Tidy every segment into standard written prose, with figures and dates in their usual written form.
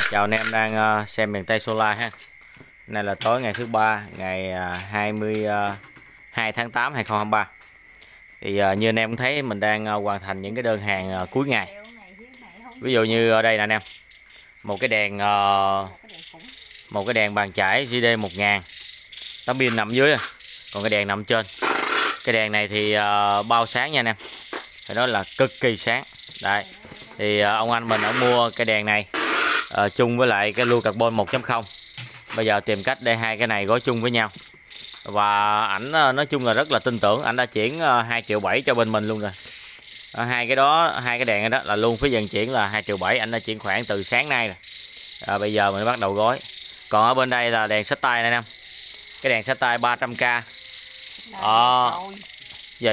Chào anh em đang xem miền Tây Solar ha. Nay là tối ngày thứ ba, ngày 22 tháng 8 2023. Thì như anh em cũng thấy mình đang hoàn thành những cái đơn hàng cuối ngày. Ví dụ như ở đây nè anh em, một cái đèn bàn chải JD1000, tấm pin nằm dưới, còn cái đèn nằm trên. Cái đèn này thì bao sáng nha anh em, phải nói là cực kỳ sáng. Đây thì ông anh mình ông mua cái đèn này chung với lại cái lưu carbon 1.0. Bây giờ tìm cách để hai cái này gói chung với nhau, và ảnh nói chung là rất là tin tưởng. Ảnh đã chuyển 2,7 triệu cho bên mình luôn rồi. Hai cái đèn đó là luôn phí vận chuyển là 2,7 triệu. Ảnh đã chuyển khoản từ sáng nay rồi. Bây giờ mình bắt đầu gói. Còn ở bên đây là đèn xách tay này nè, cái đèn xách tay 300k. Gì?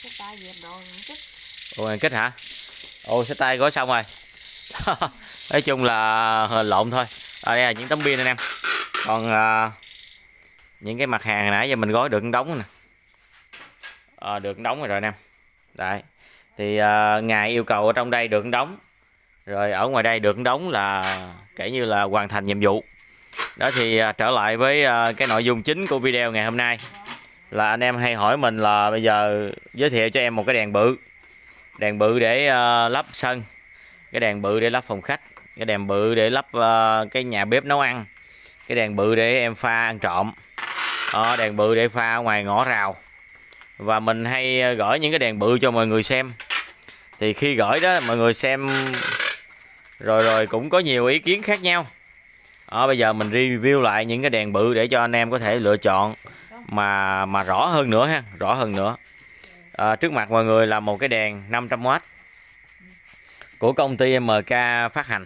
Ủa kích hả? Ồ, xách tay gói xong rồi. Nói chung là lộn thôi. Đây là những tấm pin anh em. Còn những cái mặt hàng hồi nãy giờ mình gói được đóng nè, được đóng rồi anh em. Đấy thì ngài yêu cầu ở trong đây được đóng, rồi ở ngoài đây được đóng, là kể như là hoàn thành nhiệm vụ đó. Thì trở lại với cái nội dung chính của video ngày hôm nay, là anh em hay hỏi mình là bây giờ giới thiệu cho em một cái đèn bự để lắp sân, cái đèn bự để lắp phòng khách, cái đèn bự để lắp cái nhà bếp nấu ăn, cái đèn bự để em pha ăn trộm, đèn bự để pha ngoài ngõ rào. Và mình hay gửi những cái đèn bự cho mọi người xem. Thì khi gửi đó mọi người xem rồi cũng có nhiều ý kiến khác nhau. Bây giờ mình review lại những cái đèn bự để cho anh em có thể lựa chọn mà rõ hơn nữa ha, rõ hơn nữa. Trước mặt mọi người là một cái đèn 500W của công ty MK phát hành,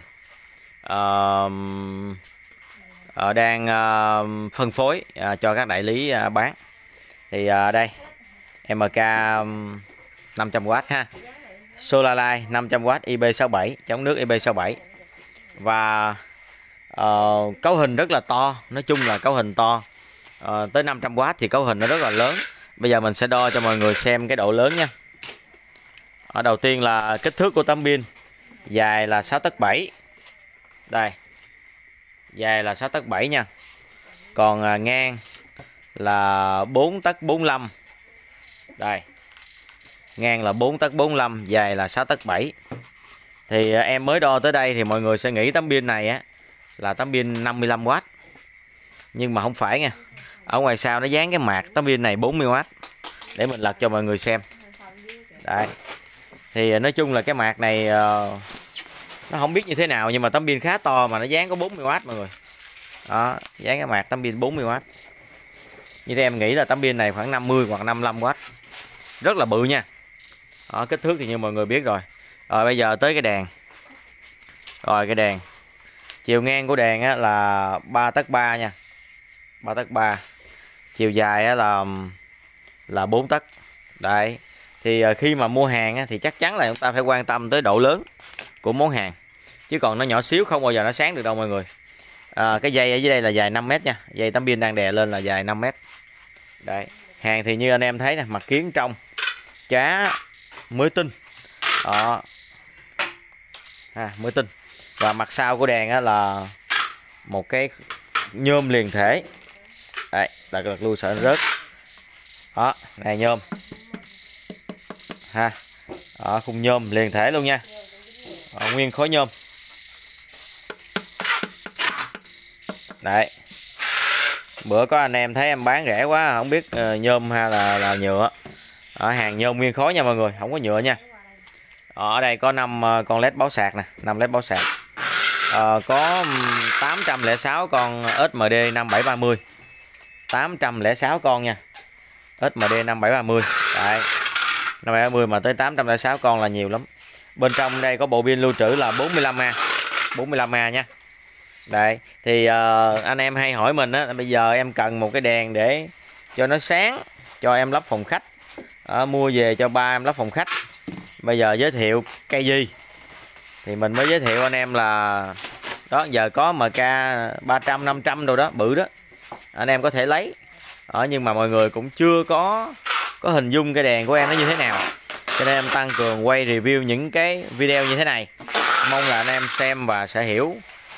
đang phân phối cho các đại lý bán. Thì đây MK 500W ha, Solarlight 500W IP67, chống nước IP67. Và cấu hình rất là to, nói chung là cấu hình to. Tới 500W thì cấu hình nó rất là lớn. Bây giờ mình sẽ đo cho mọi người xem cái độ lớn nha. Đầu tiên là kích thước của tấm pin. Dài là 6 tấc 7. Đây, dài là 6 tấc 7 nha. Còn ngang là 4 tấc 45. Đây, ngang là 4 tấc 45, dài là 6 tấc 7. Thì em mới đo tới đây thì mọi người sẽ nghĩ tấm pin này á là tấm pin 55W, nhưng mà không phải nha. Ở ngoài sau nó dán cái mạc tấm pin này 40W, để mình lật cho mọi người xem. Đây, thì nói chung là cái mạc này nó không biết như thế nào, nhưng mà tấm pin khá to mà nó dán có 40W mọi người. Đó, dán cái mạc tấm pin 40W. Như thế em nghĩ là tấm pin này khoảng 50 hoặc 55W. Rất là bự nha. Kích thước thì như mọi người biết rồi. Rồi bây giờ tới cái đèn. Rồi cái đèn, chiều ngang của đèn á là 3 tấc 3 nha, 3 tấc 3. Chiều dài á là 4 tấc. Đấy. Thì khi mà mua hàng á, thì chắc chắn là chúng ta phải quan tâm tới độ lớn của món hàng, chứ còn nó nhỏ xíu không bao giờ nó sáng được đâu mọi người. Cái dây ở dưới đây là dài 5m nha, dây tấm pin đang đè lên là dài 5m. Đấy, hàng thì như anh em thấy nè, mặt kiến trong chá mới tinh đó, mới tinh. Và mặt sau của đèn á là một cái nhôm liền thể. Đây, đặt luôn sợ nó rớt. Đó, này nhôm ha. Khung nhôm liền thể luôn nha. Nguyên khối nhôm. Đấy. Bữa có anh em thấy em bán rẻ quá, không biết nhôm hay là nhựa. Hàng nhôm nguyên khối nha mọi người, không có nhựa nha. Ở đây có 5 con led báo sạc nè, 5 led báo sạc. Có 806 con SMD 5730. 806 con nha. SMD 5730. Đấy. 5730 mà tới 806 con là nhiều lắm. Bên trong đây có bộ pin lưu trữ là 45A. 45A nha. Đây, thì anh em hay hỏi mình á, bây giờ em cần một cái đèn để cho nó sáng, cho em lắp phòng khách. Mua về cho ba em lắp phòng khách. Bây giờ giới thiệu cây gì? Thì mình mới giới thiệu anh em là đó, giờ có MK 300, 500 đồ đó, bự đó. Anh em có thể lấy. Nhưng mà mọi người cũng chưa có hình dung cái đèn của em nó như thế nào. Cho nên em tăng cường quay review những cái video như thế này. Mong là anh em xem và sẽ hiểu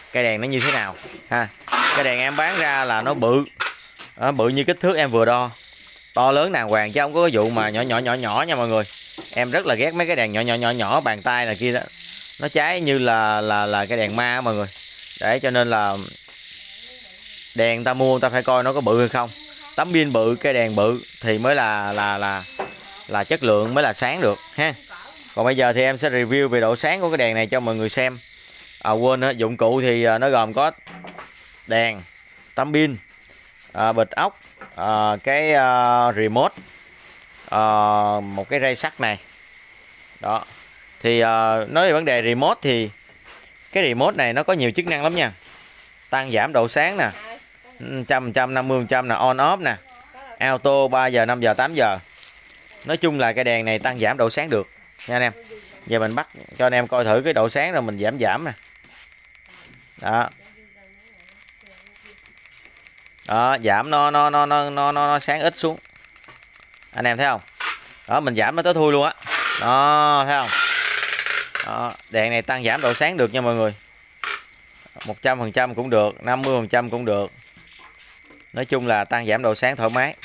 cây đèn nó như thế nào ha. Cây đèn em bán ra là nó bự, bự như kích thước em vừa đo, to lớn đàng hoàng chứ không có cái vụ mà nhỏ nha mọi người. Em rất là ghét mấy cái đèn nhỏ bàn tay này kia đó, nó cháy như là cái đèn ma mọi người. Để cho nên là đèn người ta mua người ta phải coi nó có bự hay không, tấm pin bự, cái đèn bự thì mới là chất lượng, mới là sáng được ha. Còn bây giờ thì em sẽ review về độ sáng của cái đèn này cho mọi người xem. Quên nữa, dụng cụ thì nó gồm có đèn, tấm pin, bịch ốc, cái remote, một cái ray sắt này đó. Thì nói về vấn đề remote thì cái remote này nó có nhiều chức năng lắm nha. Tăng giảm độ sáng nè, 100%, 50% nè, on off nè, auto 3 giờ, 5 giờ, 8 giờ. Nói chung là cái đèn này tăng giảm độ sáng được nha anh em. Giờ mình bắt cho anh em coi thử cái độ sáng rồi mình giảm nè. Đó. Đó, giảm nó sáng ít xuống. Anh em thấy không? Đó, mình giảm nó tới thui luôn á. Đó, thấy không? Đó, đèn này tăng giảm độ sáng được nha mọi người. 100% cũng được, 50% cũng được. Nói chung là tăng giảm độ sáng thoải mái.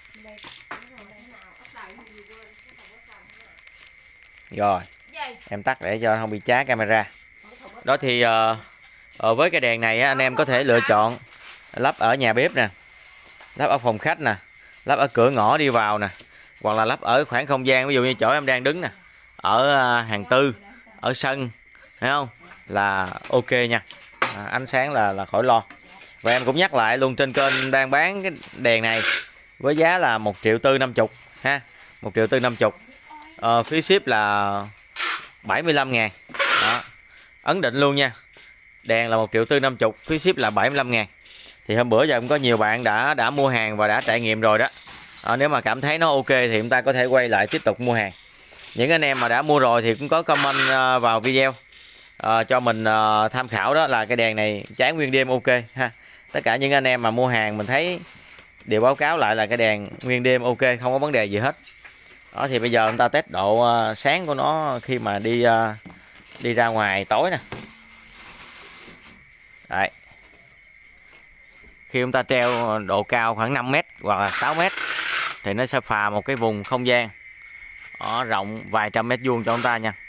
Rồi, em tắt để cho không bị chá camera. Đó thì với cái đèn này anh em có thể lựa chọn lắp ở nhà bếp nè, lắp ở phòng khách nè, lắp ở cửa ngõ đi vào nè, hoặc là lắp ở khoảng không gian, ví dụ như chỗ em đang đứng nè, ở hàng tư, ở sân, thấy không? Là ok nha. Ánh sáng là khỏi lo. Và em cũng nhắc lại luôn, trên kênh đang bán cái đèn này với giá là 1.450.000 ha, 1.450.000. Phí ship là 75.000. Đó. Ấn định luôn nha. Đèn là 1.450.000, phí ship là 75.000. Thì hôm bữa giờ cũng có nhiều bạn đã mua hàng và đã trải nghiệm rồi đó. Nếu mà cảm thấy nó ok thì chúng ta có thể quay lại tiếp tục mua hàng. Những anh em mà đã mua rồi thì cũng có comment vào video cho mình tham khảo, đó là cái đèn này cháy nguyên đêm ok ha. Tất cả những anh em mà mua hàng mình thấy đều báo cáo lại là cái đèn nguyên đêm ok, không có vấn đề gì hết. Đó thì bây giờ chúng ta test độ sáng của nó khi mà đi ra ngoài tối nè. Đấy. Khi chúng ta treo độ cao khoảng 5m hoặc là 6m thì nó sẽ phà một cái vùng không gian rộng vài trăm mét vuông cho chúng ta nha.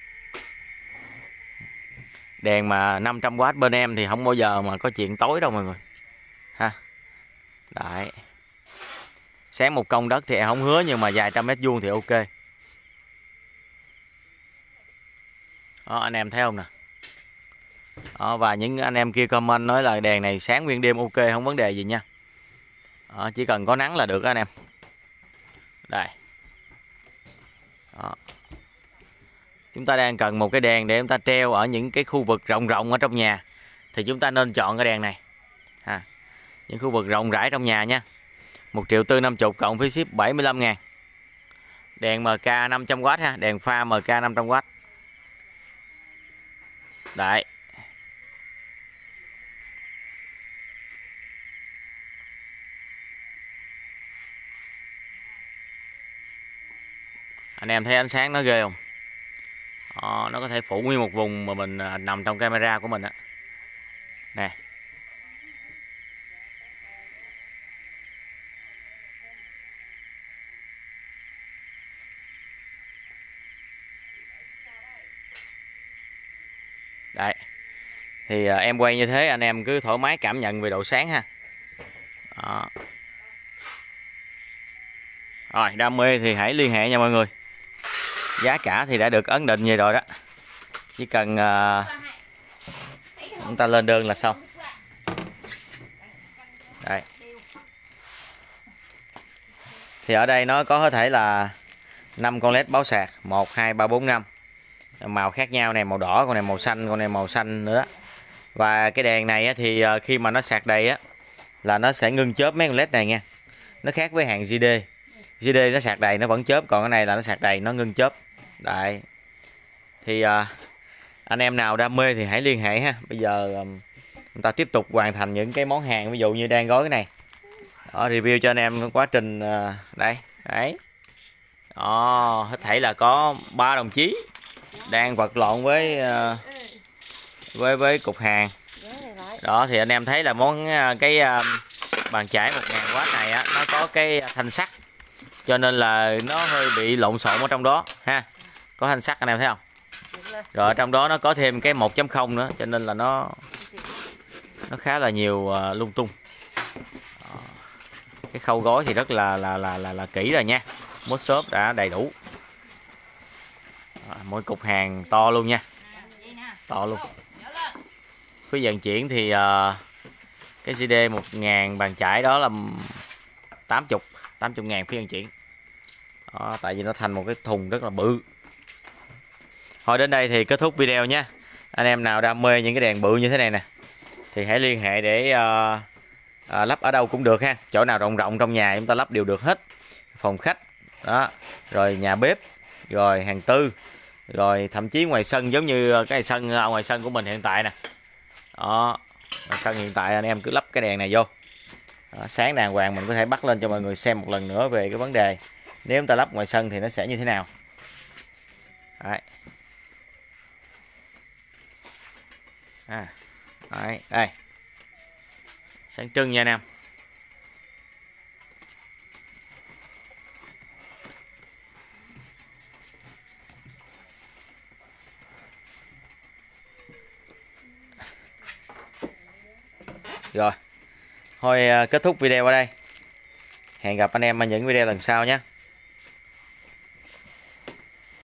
Đèn mà 500W bên em thì không bao giờ mà có chuyện tối đâu mọi người ha. Đấy. Sáng một công đất thì em không hứa, nhưng mà vài trăm mét vuông thì ok. Đó, anh em thấy không nè. Đó, và những anh em kia comment nói là đèn này sáng nguyên đêm ok, không vấn đề gì nha. Đó, chỉ cần có nắng là được anh em. Đây. Đó. Chúng ta đang cần một cái đèn để chúng ta treo ở những cái khu vực rộng ở trong nhà thì chúng ta nên chọn cái đèn này ha. Những khu vực rộng rãi trong nhà nha. 1.450.000 cộng phí ship 75.000. Đèn MK 500W ha, đèn pha MK 500W. Đấy. Anh em thấy ánh sáng nó ghê không? Nó có thể phủ nguyên một vùng mà mình nằm trong camera của mình á. Nè. Đấy. Thì em quay như thế anh em cứ thoải mái cảm nhận về độ sáng ha. Đó. Rồi, đam mê thì hãy liên hệ nha mọi người. Giá cả thì đã được ấn định vậy rồi đó. Chỉ cần chúng ta lên đơn là xong. Đây. Thì ở đây nó có thể là 5 con led báo sạc, 1 2 3 4 5. Màu khác nhau này, màu đỏ, con này màu xanh, con này màu xanh nữa. Và cái đèn này thì khi mà nó sạc đầy á là nó sẽ ngưng chớp mấy con led này nha. Nó khác với hàng GD. GD nó sạc đầy nó vẫn chớp, còn cái này là nó sạc đầy nó ngưng chớp. Đấy. Thì anh em nào đam mê thì hãy liên hệ ha. Bây giờ chúng ta tiếp tục hoàn thành những cái món hàng, ví dụ như đang gói cái này. Đó, review cho anh em quá trình đây. Đấy. Đó, hết thảy là có 3 đồng chí đang vật lộn với cục hàng. Đó thì anh em thấy là cái bàn chải 1000W này á, nó có cái thanh sắt cho nên là nó hơi bị lộn xộn ở trong đó ha. Có thanh sắt anh em thấy không? Rồi ở trong đó nó có thêm cái 1.0 nữa cho nên là nó khá là nhiều lung tung. Cái khâu gối thì rất là kỹ rồi nha. Mốt xốp đã đầy đủ. Mỗi cục hàng to luôn nha. To luôn. Phí vận chuyển thì cái CD 1000 bàn chải đó là 80 ngàn phí vận chuyển. Đó, tại vì nó thành một cái thùng rất là bự. Thôi đến đây thì kết thúc video nhé. Anh em nào đam mê những cái đèn bự như thế này nè thì hãy liên hệ để lắp ở đâu cũng được ha. Chỗ nào rộng rộng trong nhà chúng ta lắp đều được hết. Phòng khách đó, rồi nhà bếp, rồi hàng tư, rồi thậm chí ngoài sân, giống như cái sân ngoài sân của mình hiện tại nè. Đó, ngoài sân hiện tại anh em cứ lắp cái đèn này vô. Đó, sáng đàng hoàng mình có thể bắt lên cho mọi người xem một lần nữa về cái vấn đề nếu chúng ta lắp ngoài sân thì nó sẽ như thế nào. Đấy. Đấy, đây. Sáng trưng nha anh em. Rồi. Thôi kết thúc video ở đây. Hẹn gặp anh em ở những video lần sau nhé.